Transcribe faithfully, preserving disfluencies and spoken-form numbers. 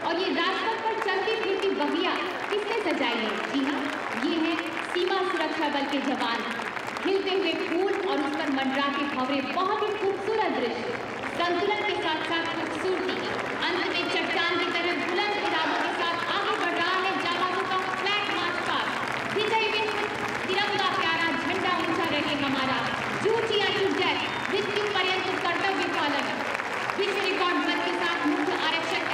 और ये राजपथ पर चलती फिरती बगिया किसने सजाई है? जी हाँ, ये है सीमा सुरक्षा बल के जवान। खिलते हुए फूल और उस पर मंडराते भंवरे, बहुत ही खूबसूरत दृश्य, संतुलन के साथ साथ खूबसूरती। अंत में चट्टान की तरह बुलंद इरादों के साथ आगे बढ़ रहा है जाबाजों का फ्लैग मार्च पास्ट। विजय विश्व तिरंगा प्यारा, झंडा ऊंचा रहे हमारा, जूझ या जूझ जाए, मृत्यु पर्यंत कर्तव्य पालन। विश्व रिकॉर्ड बल के साथ मुख्य आरक्षण